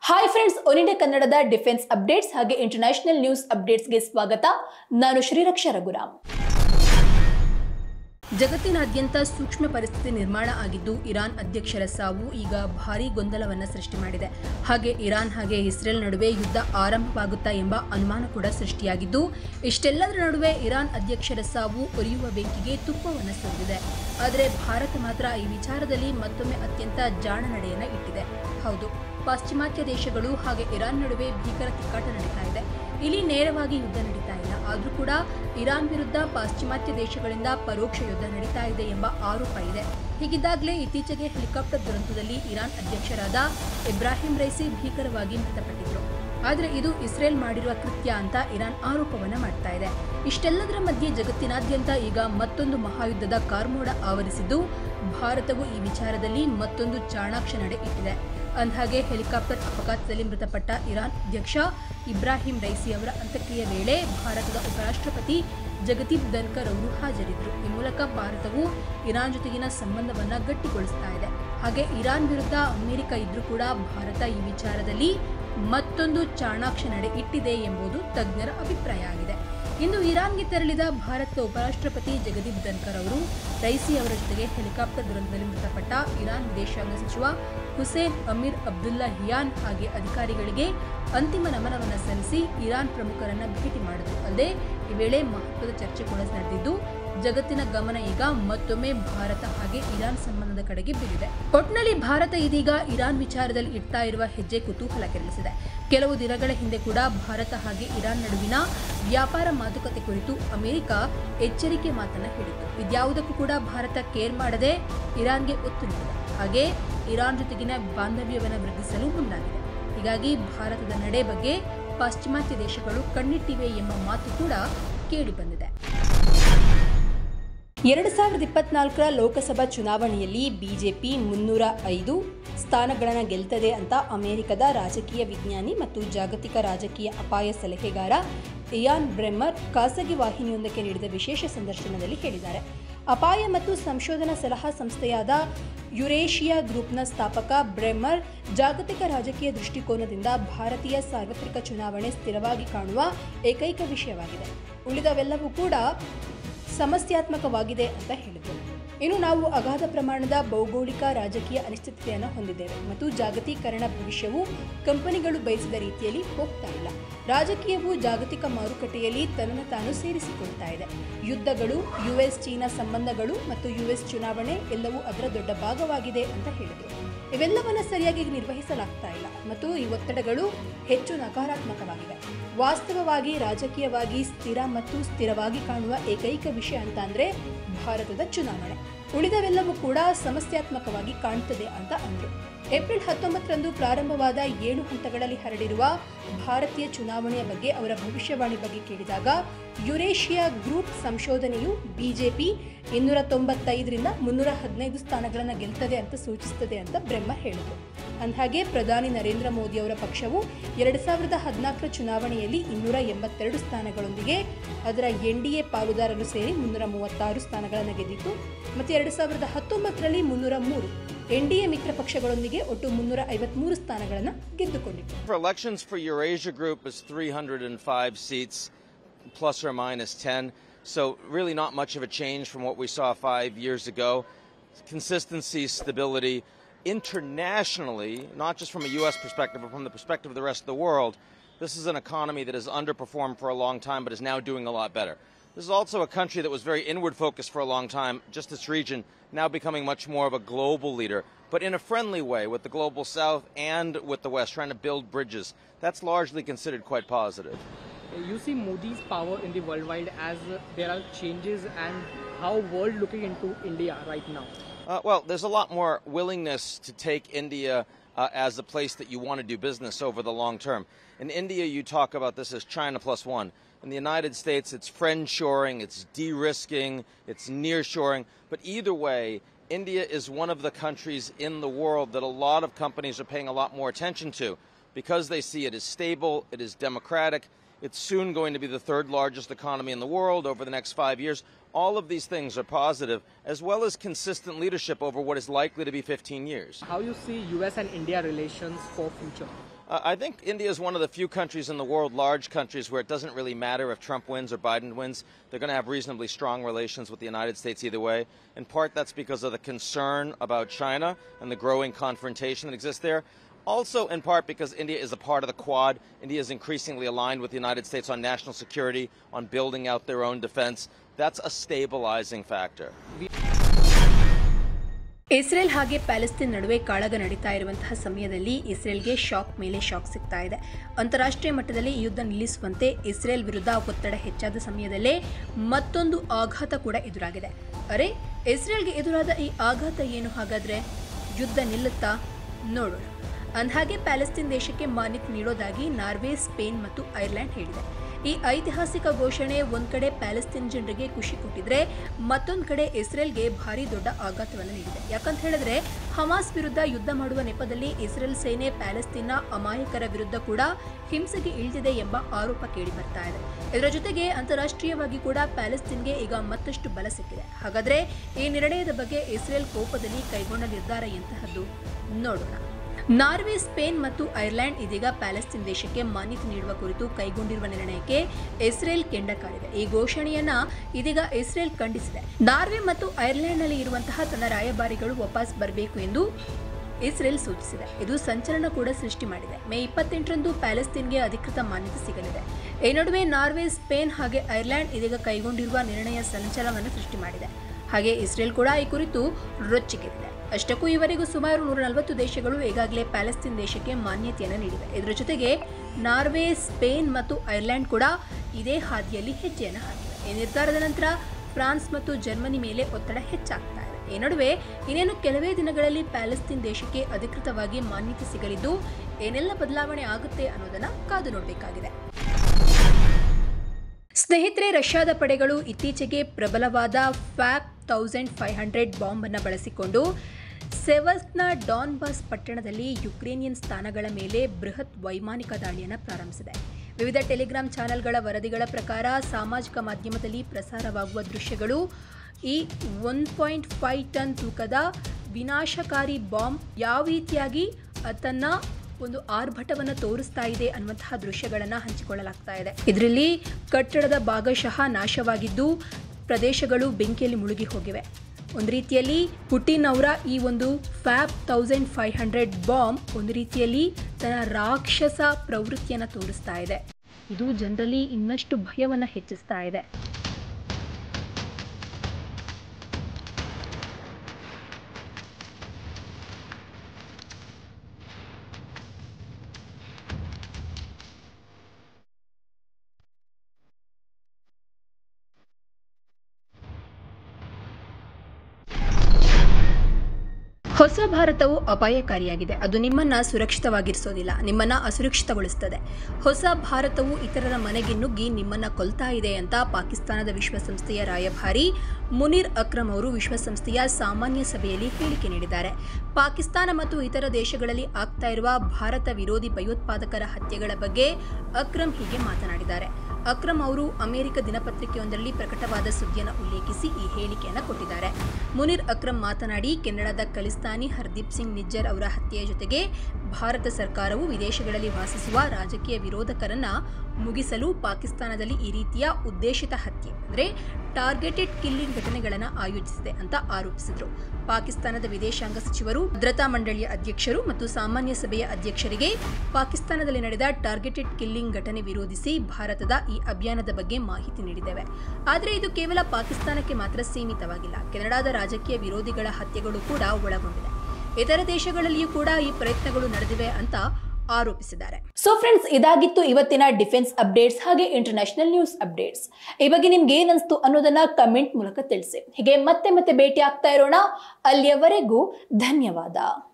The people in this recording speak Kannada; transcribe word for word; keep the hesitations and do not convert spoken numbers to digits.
ಹಾಯ್ ಫ್ರೆಂಡ್ಸ್, ಒನ್ ಇಂಡಿಯಾ ಕನ್ನಡದ ಡಿಫೆನ್ಸ್ ಅಪ್ಡೇಟ್ಸ್ ಹಾಗೆ ಇಂಟರ್ನ್ಯಾಷನಲ್ ನ್ಯೂಸ್ ಅಪ್ಡೇಟ್ಸ್ಗೆ ಸ್ವಾಗತ. ನಾನು ಶ್ರೀರಕ್ಷಾ ರಘುರಾಮ್. ಜಗತ್ತಿನಾದ್ಯಂತ ಸೂಕ್ಷ್ಮ ಪರಿಸ್ಥಿತಿ ನಿರ್ಮಾಣ ಆಗಿದ್ದು ಇರಾನ್ ಅಧ್ಯಕ್ಷರ ಸಾವು ಈಗ ಭಾರೀ ಗೊಂದಲವನ್ನು ಸೃಷ್ಟಿ ಮಾಡಿದೆ. ಹಾಗೆ ಇರಾನ್ ಹಾಗೆ ಇಸ್ರೇಲ್ ನಡುವೆ ಯುದ್ಧ ಆರಂಭವಾಗುತ್ತಾ ಎಂಬ ಅನುಮಾನ ಕೂಡ ಸೃಷ್ಟಿಯಾಗಿದ್ದು, ಇಷ್ಟೆಲ್ಲದರ ನಡುವೆ ಇರಾನ್ ಅಧ್ಯಕ್ಷರ ಸಾವು ಉರಿಯುವ ಬೆಂಕಿಗೆ ತುಪ್ಪವನ್ನು ಸುರಿದಿದೆ. ಆದರೆ ಭಾರತ ಮಾತ್ರ ಈ ವಿಚಾರದಲ್ಲಿ ಮತ್ತೊಮ್ಮೆ ಅತ್ಯಂತ ಜಾಣ ನಡೆಯನ್ನು ಇಟ್ಟಿದೆ. ಹೌದು, ಪಾಶ್ಚಿಮಾತ್ಯ ದೇಶಗಳು ಹಾಗೆ ಇರಾನ್ ನಡುವೆ ಭೀಕರ ತಿಕ್ಕಾಟ ನಡೀತಾ ಇದೆ. ಇಲ್ಲಿ ನೇರವಾಗಿ ಯುದ್ಧ ನಡೀತಾ ಇಲ್ಲ, ಆದರೂ ಕೂಡ ಇರಾನ್ ವಿರುದ್ಧ ಪಾಶ್ಚಿಮಾತ್ಯ ದೇಶಗಳಿಂದ ಪರೋಕ್ಷ ಯುದ್ಧ ನಡೀತಾ ಇದೆ ಎಂಬ ಆರೋಪ ಇದೆ. ಹೀಗಿದ್ದಾಗಲೇ ಇತ್ತೀಚೆಗೆ ಹೆಲಿಕಾಪ್ಟರ್ ದುರಂತದಲ್ಲಿ ಇರಾನ್ ಅಧ್ಯಕ್ಷರಾದ ಇಬ್ರಾಹಿಂ ರೈಸಿ ಭೀಕರವಾಗಿ ಮೃತಪಟ್ಟಿದ್ರು. ಆದರೆ ಇದು ಇಸ್ರೇಲ್ ಮಾಡಿರುವ ಕೃತ್ಯ ಅಂತ ಇರಾನ್ ಆರೋಪವನ್ನು ಮಾಡ್ತಾ ಇದೆ. ಇಷ್ಟೆಲ್ಲದರ ಮಧ್ಯೆ ಜಗತ್ತಿನಾದ್ಯಂತ ಈಗ ಮತ್ತೊಂದು ಮಹಾಯುದ್ಧದ ಕಾರ್ಮೋಡ ಆವರಿಸಿದ್ದು, ಭಾರತವು ಈ ವಿಚಾರದಲ್ಲಿ ಮತ್ತೊಂದು ಚಾಣಾಕ್ಷ ನಡೆ ಇಟ್ಟಿದೆ. ಅಂದಹಾಗೆ ಹೆಲಿಕಾಪ್ಟರ್ ಅಪಘಾತದಲ್ಲಿ ಮೃತಪಟ್ಟ ಇರಾನ್ ಅಧ್ಯಕ್ಷ ಇಬ್ರಾಹಿಂ ರೈಸಿ ಅವರ ಅಂತ್ಯಕ್ರಿಯೆ ವೇಳೆ ಭಾರತದ ಉಪರಾಷ್ಟ್ರಪತಿ ಜಗದೀಪ್ ಧನ್ಕರ್ ಅವರು ಹಾಜರಿದ್ದರು. ಈ ಮೂಲಕ ಭಾರತವು ಇರಾನ್ ಜೊತೆಗಿನ ಸಂಬಂಧವನ್ನು ಗಟ್ಟಿಗೊಳಿಸ್ತಾ ಇದೆ. ಹಾಗೆ ಇರಾನ್ ವಿರುದ್ಧ ಅಮೆರಿಕ ಇದ್ರೂ ಕೂಡ ಭಾರತ ಈ ವಿಚಾರದಲ್ಲಿ ಮತ್ತೊಂದು ಚಾಣಾಕ್ಷ ನಡೆ ಇಟ್ಟಿದೆ ಎಂಬುದು ತಜ್ಞರ ಅಭಿಪ್ರಾಯ ಆಗಿದೆ. ಇಂದು ಇರಾನ್ಗೆ ತೆರಳಿದ ಭಾರತದ ಉಪರಾಷ್ಟ್ರಪತಿ ಜಗದೀಪ್ ಧನ್ಕರ್ ಅವರು ರೈಸಿ ಅವರ ಜೊತೆಗೆ ಹೆಲಿಕಾಪ್ಟರ್ ದುರಂತದಲ್ಲಿ ಮೃತಪಟ್ಟ ಇರಾನ್ ವಿದೇಶಾಂಗ ಸಚಿವ ಹುಸೇನ್ ಅಮೀರ್ ಅಬ್ದುಲ್ಲಾ ಹಿಯಾನ್ ಹಾಗೆ ಅಧಿಕಾರಿಗಳಿಗೆ ಅಂತಿಮ ನಮನವನ್ನು ಸಲ್ಲಿಸಿ ಇರಾನ್ ಪ್ರಮುಖರನ್ನ ಭೇಟಿ ಮಾಡಿದರು. ಅಲ್ಲದೆ ಈ ವೇಳೆ ಮಹತ್ವದ ಚರ್ಚೆ ಕೂಡ ನಡೆದಿದ್ದು, ಜಗತ್ತಿನ ಗಮನ ಈಗ ಮತ್ತೊಮ್ಮೆ ಭಾರತ ಹಾಗೆ ಇರಾನ್ ಸಂಬಂಧದ ಕಡೆಗೆ ಬೀರಿದೆ. ಒಟ್ನಲ್ಲಿ ಭಾರತ ಇದೀಗ ಇರಾನ್ ವಿಚಾರದಲ್ಲಿ ಇಡ್ತಾ ಇರುವ ಹೆಜ್ಜೆ ಕುತೂಹಲ ಕೆರಳಿಸಿದೆ. ಕೆಲವು ದಿನಗಳ ಹಿಂದೆ ಕೂಡ ಭಾರತ ಹಾಗೆ ಇರಾನ್ ನಡುವಿನ ವ್ಯಾಪಾರ ಮಾತುಕತೆ ಕುರಿತು ಅಮೆರಿಕ ಎಚ್ಚರಿಕೆ ಮಾತನ್ನ ಹೇಳಿತ್ತು. ಇದ್ಯಾವುದಕ್ಕೂ ಕೂಡ ಭಾರತ ಕೇರ್ ಮಾಡದೆ ಇರಾನ್ಗೆ ಒತ್ತು ನೀಡಿದೆ. ಹಾಗೆ ಇರಾನ್ ಜೊತೆಗಿನ ಬಾಂಧವ್ಯವನ್ನು ವೃದ್ಧಿಸಲು ಮುಂದಾಗಿದೆ. ಹೀಗಾಗಿ ಭಾರತದ ನಡೆ ಬಗ್ಗೆ ಪಾಶ್ಚಿಮಾತ್ಯ ದೇಶಗಳು ಕಣ್ಣಿಟ್ಟಿವೆ ಎಂಬ ಮಾತು ಕೂಡ ಕೇಳಿಬಂದಿದೆ. ಎರಡು ಸಾವಿರದ ಇಪ್ಪತ್ನಾಲ್ಕರ ಲೋಕಸಭಾ ಚುನಾವಣೆಯಲ್ಲಿ ಬಿಜೆಪಿ ಮುನ್ನೂರ ಐದು ಸ್ಥಾನಗಳನ್ನು ಗೆಲ್ತದೆ ಅಂತ ಅಮೆರಿಕದ ರಾಜಕೀಯ ವಿಜ್ಞಾನಿ ಮತ್ತು ಜಾಗತಿಕ ರಾಜಕೀಯ ಅಪಾಯ ಸಲಹೆಗಾರ ಇಯಾನ್ ಬ್ರೆಮರ್ ಖಾಸಗಿ ವಾಹಿನಿಯೊಂದಕ್ಕೆ ನೀಡಿದ ವಿಶೇಷ ಸಂದರ್ಶನದಲ್ಲಿ ಹೇಳಿದ್ದಾರೆ. ಅಪಾಯ ಮತ್ತು ಸಂಶೋಧನಾ ಸಲಹಾ ಸಂಸ್ಥೆಯಾದ ಯುರೇಷಿಯಾ ಗ್ರೂಪ್ನ ಸ್ಥಾಪಕ ಬ್ರೆಮರ್ ಜಾಗತಿಕ ರಾಜಕೀಯ ದೃಷ್ಟಿಕೋನದಿಂದ ಭಾರತೀಯ ಸಾರ್ವತ್ರಿಕ ಚುನಾವಣೆ ಸ್ಥಿರವಾಗಿ ಕಾಣುವ ಏಕೈಕ ವಿಷಯವಾಗಿದೆ. ಉಳಿದವೆಲ್ಲವೂ ಕೂಡ ಸಮಸ್ಯಾತ್ಮಕವಾಗಿದೆ ಅಂತ ಹೇಳಿದರು. ಇನ್ನು ನಾವು ಅಗಾಧ ಪ್ರಮಾಣದ ಭೌಗೋಳಿಕ ರಾಜಕೀಯ ಅನಿಶ್ಚಿತತೆಯನ್ನು ಹೊಂದಿದ್ದೇವೆ ಮತ್ತು ಜಾಗತೀಕರಣ ಭವಿಷ್ಯವು ಕಂಪನಿಗಳು ಬಯಸಿದ ರೀತಿಯಲ್ಲಿ ಹೋಗ್ತಾ ಇಲ್ಲ. ರಾಜಕೀಯವು ಜಾಗತಿಕ ಮಾರುಕಟ್ಟೆಯಲ್ಲಿ ತನ್ನನ್ನು ತಾನು ಸೇರಿಸಿಕೊಳ್ತಾ ಇದೆ. ಯುದ್ಧಗಳು, ಯುಎಸ್ ಚೀನಾ ಸಂಬಂಧಗಳು ಮತ್ತು ಯುಎಸ್ ಚುನಾವಣೆ ಎಲ್ಲವೂ ಅದರ ದೊಡ್ಡ ಭಾಗವಾಗಿದೆ ಅಂತ ಹೇಳಿದರು. ಇವೆಲ್ಲವನ್ನ ಸರಿಯಾಗಿ ನಿರ್ವಹಿಸಲಾಗ್ತಾ ಇಲ್ಲ ಮತ್ತು ಈ ಒತ್ತಡಗಳು ಹೆಚ್ಚು ನಕಾರಾತ್ಮಕವಾಗಿವೆ. ವಾಸ್ತವವಾಗಿ ರಾಜಕೀಯವಾಗಿ ಸ್ಥಿರ ಮತ್ತು ಸ್ಥಿರವಾಗಿ ಕಾಣುವ ಏಕೈಕ ವಿಷಯ ಅಂತ ಅಂದ್ರೆ ಭಾರತದ ಚುನಾವಣೆ. ಉಳಿದವೆಲ್ಲವೂ ಕೂಡ ಸಮಸ್ಯಾತ್ಮಕವಾಗಿ ಕಾಣುತ್ತದೆ ಅಂತ ಅಂದರು. ಏಪ್ರಿಲ್ ಹತ್ತೊಂಬತ್ತರಂದು ಪ್ರಾರಂಭವಾದ ಏಳು ಹಂತಗಳಲ್ಲಿ ಹರಡಿರುವ ಭಾರತೀಯ ಚುನಾವಣೆಯ ಬಗ್ಗೆ ಅವರ ಭವಿಷ್ಯವಾಣಿ ಬಗ್ಗೆ ಕೇಳಿದಾಗ ಯುರೇಷಿಯಾ ಗ್ರೂಪ್ ಸಂಶೋಧನೆಯು ಬಿಜೆಪಿ ಇನ್ನೂರ ತೊಂಬತ್ತೈದರಿಂದ ಮುನ್ನೂರ ಹದಿನೈದು ಸ್ಥಾನಗಳನ್ನು ಗೆಲ್ತದೆ ಅಂತ ಸೂಚಿಸುತ್ತದೆ ಅಂತ ಬ್ರೆಮರ್ ಹೇಳಿದರು. ಅಂದಹಾಗೆ ಪ್ರಧಾನಿ ನರೇಂದ್ರ ಮೋದಿ ಅವರ ಪಕ್ಷವು ಎರಡು ಸಾವಿರದ ಹದಿನಾಲ್ಕರ ಚುನಾವಣೆಯಲ್ಲಿ ಇನ್ನೂರ ಎಂಬತ್ತೆರಡು ಸ್ಥಾನಗಳೊಂದಿಗೆ ಅದರ ಎನ್ ಡಿ ಎ ಪಾಲುದಾರರು ಸೇರಿ ಮುನ್ನೂರ ಮೂವತ್ತಾರು ಸ್ಥಾನಗಳನ್ನು ಗೆದ್ದಿತ್ತು ಮತ್ತು ಎರಡು ಸಾವಿರದ ಹತ್ತೊಂಬತ್ತರಲ್ಲಿ ಮುನ್ನೂರ ಮೂರು ಎನ್ಡಿಎ ಮಿತ್ರ ಪಕ್ಷಗಳೊಂದಿಗೆ ಒಟ್ಟು ಮುನ್ನೂರ ಐವತ್ಮೂರು ಸ್ಥಾನಗಳನ್ನು ಗೆದ್ದುಕೊಂಡಿತ್ತು. Elections for Eurasia Group is three hundred five seats plus or minus ten, so really not much of a change from what we saw five years ago. Consistency, stability internationally, not just from a U S perspective but from the perspective of the rest of the world. This is an economy that has underperformed for a long time but is now doing a lot better. This is also a country that was very inward focused for a long time, just this region, now becoming much more of a global leader, but in a friendly way with the global south and with the west, trying to build bridges. That's largely considered quite positive. You see Modi's power in the worldwide as uh, there are changes and how world looking into India right now? Uh, well, there's a lot more willingness to take India uh, as a place that you want to do business over the long term. In India, you talk about this as China plus one. In the United States, it's friend-shoring, it's de-risking, it's near-shoring. But either way, India is one of the countries in the world that a lot of companies are paying a lot more attention to because they see it as stable, it is democratic, it's soon going to be the third largest economy in the world over the next five years. All of these things are positive, as well as consistent leadership over what is likely to be fifteen years. How you see U S and India relations for future? Uh, I think India is one of the few countries in the world, large countries, where it doesn't really matter if Trump wins or Biden wins. They're going to have reasonably strong relations with the United States either way. In part, that's because of the concern about China and the growing confrontation that exists there. Also, in part, because India is a part of the Quad. India is increasingly aligned with the United States on national security, on building out their own defense. That's a stabilizing factor. Israel ಹಾಗೆ ಪ್ಯಾಲೆಸ್ತೈನ್ ನಡುವೆ ಕಾಳಗ ನಡೀತಾ ಇರುವಂತಹ ಸಮಯದಲ್ಲಿ ಇಸ್ರೇಲ್ಗೆ ಶಾಕ್ ಮೇಲೆ ಶಾಕ್ ಸಿಗ್ತಾ ಇದೆ. ಅಂತಾರಾಷ್ಟ್ರೀಯ ಮಟ್ಟದಲ್ಲಿ ಈ ಯುದ್ಧ ನಿಲ್ಲಿಸುವಂತೆ ಇಸ್ರೇಲ್ ವಿರುದ್ಧ ಒತ್ತಡ ಹೆಚ್ಚಾದ ಸಮಯದಲ್ಲೇ ಮತ್ತೊಂದು ಆಘಾತ ಕೂಡ ಎದುರಾಗಿದೆ. ಅರೆ, ಇಸ್ರೇಲ್ಗೆ ಎದುರಾದ ಈ ಆಘಾತ ಏನು ಹಾಗಾದ್ರೆ? ಯುದ್ಧ ನಿಲ್ಲುತ್ತಾ? ನೋಡೋಣ. ಅಂದಹಾಗೆ ಪ್ಯಾಲೆಸ್ತೈನ್ ದೇಶಕ್ಕೆ ಮಾನ್ಯತೆ ನೀಡೋದಾಗಿ ನಾರ್ವೆ, ಸ್ಪೇನ್ ಮತ್ತು ಐರ್ಲೆಂಡ್ ಹೇಳಿದೆ. ಈ ಐತಿಹಾಸಿಕ ಘೋಷಣೆ ಒಂದ್ ಕಡೆ ಪ್ಯಾಲೆಸ್ತೈನ್ ಜನರಿಗೆ ಖುಷಿ ಕೊಟ್ಟಿದ್ರೆ, ಮತ್ತೊಂದು ಕಡೆ ಇಸ್ರೇಲ್ಗೆ ಭಾರಿ ದೊಡ್ಡ ಆಘಾತವನ್ನು ನೀಡಿದೆ. ಯಾಕಂತ ಹೇಳಿದ್ರೆ ಹಮಾಸ್ ವಿರುದ್ಧ ಯುದ್ಧ ಮಾಡುವ ನೆಪದಲ್ಲಿ ಇಸ್ರೇಲ್ ಸೇನೆ ಪ್ಯಾಲೆಸ್ತೈನ್ನ ಅಮಾಯಕರ ವಿರುದ್ಧ ಕೂಡ ಹಿಂಸೆಗೆ ಇಳಿದಿದೆ ಎಂಬ ಆರೋಪ ಕೇಳಿ ಬರ್ತಾ ಇದೆ. ಇದರ ಜೊತೆಗೆ ಅಂತಾರಾಷ್ಟ್ರೀಯವಾಗಿ ಕೂಡ ಪ್ಯಾಲೆಸ್ತೈನ್ಗೆ ಈಗ ಮತ್ತಷ್ಟು ಬಲ ಸಿಕ್ಕಿದೆ. ಹಾಗಾದ್ರೆ ಈ ನಿರ್ಣಯದ ಬಗ್ಗೆ ಇಸ್ರೇಲ್ ಕೋಪದಲ್ಲಿ ಕೈಗೊಂಡ ನಿರ್ಧಾರ ಎಂತಹದ್ದು? ನೋಡೋಣ. ನಾರ್ವೆ, ಸ್ಪೇನ್ ಮತ್ತು ಐರ್ಲೆಂಡ್ ಇದೀಗ ಪ್ಯಾಲೆಸ್ತೈನ್ ದೇಶಕ್ಕೆ ಮಾನ್ಯತೆ ನೀಡುವ ಕುರಿತು ಕೈಗೊಂಡಿರುವ ನಿರ್ಣಯಕ್ಕೆ ಇಸ್ರೇಲ್ ಕೆಂಡ ಕಾರಿದೆ. ಈ ಘೋಷಣೆಯನ್ನ ಇದೀಗ ಇಸ್ರೇಲ್ ಖಂಡಿಸಿದೆ. ನಾರ್ವೆ ಮತ್ತು ಐರ್ಲೆಂಡ್ನಲ್ಲಿ ಇರುವಂತಹ ತನ್ನ ರಾಯಭಾರಿಗಳು ವಾಪಸ್ ಬರಬೇಕು ಎಂದು ಇಸ್ರೇಲ್ ಸೂಚಿಸಿದೆ. ಇದು ಸಂಚಲನ ಕೂಡ ಸೃಷ್ಟಿ ಮಾಡಿದೆ. ಮೇ ಇಪ್ಪತ್ತೆಂಟರಂದು ಪ್ಯಾಲೆಸ್ತೈನ್ಗೆ ಅಧಿಕೃತ ಮಾನ್ಯತೆ ಸಿಗಲಿದೆ. ಈ ನಡುವೆ ನಾರ್ವೆ, ಸ್ಪೇನ್ ಹಾಗೆ ಐರ್ಲೆಂಡ್ ಇದೀಗ ಕೈಗೊಂಡಿರುವ ನಿರ್ಣಯ ಸಂಚಲನವನ್ನು ಸೃಷ್ಟಿ ಮಾಡಿದೆ. ಹಾಗೆ ಇಸ್ರೇಲ್ ಕೂಡ ಈ ಕುರಿತು ರೊಚ್ಚಿಗೆದ್ದಿದೆ. ಅಷ್ಟಕ್ಕೂ ಈವರೆಗೂ ಸುಮಾರು ನೂರ ನಲವತ್ತು ದೇಶಗಳು ಈಗಾಗಲೇ ಪ್ಯಾಲೆಸ್ತೈನ್ ದೇಶಕ್ಕೆ ಮಾನ್ಯತೆಯನ್ನು ನೀಡಿವೆ. ಇದರ ಜೊತೆಗೆ ನಾರ್ವೆ, ಸ್ಪೇನ್ ಮತ್ತು ಐರ್ಲೆಂಡ್ ಕೂಡ ಇದೇ ಹಾದಿಯಲ್ಲಿ ಹೆಜ್ಜೆಯನ್ನು ಹಾಕಿವೆ. ಈ ನಿರ್ಧಾರದ ನಂತರ ಫ್ರಾನ್ಸ್ ಮತ್ತು ಜರ್ಮನಿ ಮೇಲೆ ಒತ್ತಡ ಹೆಚ್ಚಾಗ್ತಾ ಇದೆ. ಈ ನಡುವೆ ಇನ್ನೇನು ಕೆಲವೇ ದಿನಗಳಲ್ಲಿ ಪ್ಯಾಲೆಸ್ತೈನ್ ದೇಶಕ್ಕೆ ಅಧಿಕೃತವಾಗಿ ಮಾನ್ಯತೆ ಸಿಗಲಿದ್ದು, ಏನೆಲ್ಲ ಬದಲಾವಣೆ ಆಗುತ್ತೆ ಅನ್ನೋದನ್ನ ಕಾದು ನೋಡಬೇಕಾಗಿದೆ. ಸ್ನೇಹಿತರೆ, ರಷ್ಯಾದ ಪಡೆಗಳು ಇತ್ತೀಚೆಗೆ ಪ್ರಬಲವಾದ FAB thousand five hundred bomb ಅನ್ನು ಬಳಸಿಕೊಂಡು ಸೆವರ್ಸ್ನ ಡಾನ್ಬಾಸ್ ಪಟ್ಟಣದಲ್ಲಿ ಯುಕ್ರೇನಿಯನ್ ಸ್ಥಾನಗಳ ಮೇಲೆ ಬೃಹತ್ ವೈಮಾನಿಕ ದಾಳಿಯನ್ನು ಪ್ರಾರಂಭಿಸಿದೆ. ವಿವಿಧ ಟೆಲಿಗ್ರಾಮ್ ಚಾನೆಲ್ಗಳ ವರದಿಗಳ ಪ್ರಕಾರ ಸಾಮಾಜಿಕ ಮಾಧ್ಯಮದಲ್ಲಿ ಪ್ರಸಾರವಾಗುವ ದೃಶ್ಯಗಳು ಈ ಒನ್ ಪಾಯಿಂಟ್ ಫೈವ್ ಟನ್ ತೂಕದ ವಿನಾಶಕಾರಿ ಬಾಂಬ್ ಯಾವ ರೀತಿಯಾಗಿ ತನ್ನ ಒಂದು ಆರ್ಭಟವನ್ನು ತೋರಿಸ್ತಾ ಇದೆ ಅನ್ನುವಂತಹ ದೃಶ್ಯಗಳನ್ನು ಹಂಚಿಕೊಳ್ಳಲಾಗ್ತಾ ಇದೆ. ಇದರಲ್ಲಿ ಕಟ್ಟಡದ ಭಾಗಶಃ ನಾಶವಾಗಿದ್ದು, ಪ್ರದೇಶಗಳು ಬೆಂಕಿಯಲ್ಲಿ ಮುಳುಗಿ ಹೋಗಿವೆ. ಒಂದು ರೀತಿಯಲ್ಲಿ ಪುಟಿನ್ ಅವರ ಈ ಒಂದು FAB thousand five hundred bomb ಒಂದು ರೀತಿಯಲ್ಲಿ ತನ್ನ ರಾಕ್ಷಸ ಪ್ರವೃತ್ತಿಯನ್ನು ತೋರಿಸ್ತಾ ಇದೆ. ಇದು ಜನರಲ್ಲಿ ಇನ್ನಷ್ಟು ಭಯವನ್ನು ಹೆಚ್ಚಿಸ್ತಾ ಇದೆ. ಹೊಸ ಭಾರತವು ಅಪಾಯಕಾರಿಯಾಗಿದೆ. ಅದು ನಿಮ್ಮನ್ನ ಸುರಕ್ಷಿತವಾಗಿರಿಸೋದಿಲ್ಲ, ನಿಮ್ಮನ್ನ ಅಸುರಕ್ಷಿತಗೊಳಿಸುತ್ತದೆ. ಹೊಸ ಭಾರತವು ಇತರರ ಮನೆಗೆ ನುಗ್ಗಿ ನಿಮ್ಮನ್ನ ಕೊಲ್ತಾ ಇದೆ ಅಂತ ಪಾಕಿಸ್ತಾನದ ವಿಶ್ವಸಂಸ್ಥೆಯ ರಾಯಭಾರಿ ಮುನೀರ್ ಅಕ್ರಮ್ ಅವರು ವಿಶ್ವಸಂಸ್ಥೆಯ ಸಾಮಾನ್ಯ ಸಭೆಯಲ್ಲಿ ಹೇಳಿಕೆ ನೀಡಿದ್ದಾರೆ. ಪಾಕಿಸ್ತಾನ ಮತ್ತು ಇತರ ದೇಶಗಳಲ್ಲಿ ಆಗ್ತಾ ಇರುವ ಭಾರತ ವಿರೋಧಿ ಭಯೋತ್ಪಾದಕರ ಹತ್ಯೆಗಳ ಬಗ್ಗೆ ಅಕ್ರಮ್ ಹೀಗೆ ಮಾತನಾಡಿದ್ದಾರೆ. ಅಕ್ರಮ್ ಅವರು ಅಮೆರಿಕ ದಿನಪತ್ರಿಕೆಯೊಂದರಲ್ಲಿ ಪ್ರಕಟವಾದ ಸುದ್ದಿಯನ್ನು ಉಲ್ಲೇಖಿಸಿ ಈ ಹೇಳಿಕೆಯನ್ನು ಕೊಟ್ಟಿದ್ದಾರೆ. ಮುನೀರ್ ಅಕ್ರಮ್ ಮಾತನಾಡಿ, ಕೆನಡಾದ ಖಲಿಸ್ತಾನಿ ಹರ್ದೀಪ್ ಸಿಂಗ್ ನಿಜ್ಜರ್ ಅವರ ಹತ್ಯೆಯ ಜೊತೆಗೆ ಭಾರತ ಸರ್ಕಾರವು ವಿದೇಶಗಳಲ್ಲಿ ವಾಸಿಸುವ ರಾಜಕೀಯ ವಿರೋಧಕರನ್ನ ಮುಗಿಸಲು ಪಾಕಿಸ್ತಾನದಲ್ಲಿ ಈ ರೀತಿಯ ಉದ್ದೇಶಿತ ಹತ್ಯೆ ಅಂದರೆ ಟಾರ್ಗೆಟೆಡ್ ಕಿಲ್ಲಿಂಗ್ ಘಟನೆಗಳನ್ನು ಆಯೋಜಿಸಿದೆ ಅಂತ ಆರೋಪಿಸಿದರು. ಪಾಕಿಸ್ತಾನದ ವಿದೇಶಾಂಗ ಸಚಿವರು, ಭದ್ರತಾ ಮಂಡಳಿಯ ಅಧ್ಯಕ್ಷರು ಮತ್ತು ಸಾಮಾನ್ಯ ಸಭೆಯ ಅಧ್ಯಕ್ಷರಿಗೆ ಪಾಕಿಸ್ತಾನದಲ್ಲಿ ನಡೆದ ಟಾರ್ಗೆಟೆಡ್ ಕಿಲ್ಲಿಂಗ್ ಘಟನೆ ವಿರೋಧಿಸಿ ಭಾರತದ ಈ ಅಭಿಯಾನದ ಬಗ್ಗೆ ಮಾಹಿತಿ ನೀಡಿದ್ದೇವೆ. ಆದರೆ ಇದು ಕೇವಲ ಪಾಕಿಸ್ತಾನಕ್ಕೆ ಮಾತ್ರ ಸೀಮಿತವಾಗಿಲ್ಲ. ಕೆನಡಾದ ರಾಜಕೀಯ ವಿರೋಧಿಗಳ ಹತ್ಯೆಗಳು ಕೂಡ ಒಳಗೊಂಡಿದೆ. ಇತರ ದೇಶಗಳಲ್ಲಿಯೂ ಕೂಡ ಈ ಪ್ರಯತ್ನಗಳು ನಡೆದಿವೆ ಅಂತ ಆರೋಪಿಸಿದ್ದಾರೆ. ಸೊ ಫ್ರೆಂಡ್ಸ್, ಇದಾಗಿತ್ತು ಇವತ್ತಿನ ಡಿಫೆನ್ಸ್ ಅಪ್ಡೇಟ್ಸ್ ಹಾಗೆ ಇಂಟರ್ನ್ಯಾಷನಲ್ ನ್ಯೂಸ್ ಅಪ್ಡೇಟ್ಸ್. ಈ ಬಗ್ಗೆ ನಿಮ್ಗೆ ಏನನ್ಸ್ತು ಅನ್ನೋದನ್ನ ಕಮೆಂಟ್ ಮೂಲಕ ತಿಳಿಸಿ. ಹೀಗೆ ಮತ್ತೆ ಮತ್ತೆ ಭೇಟಿ ಆಗ್ತಾ ಇರೋಣ. ಅಲ್ಲಿಯವರೆಗೂ ಧನ್ಯವಾದ.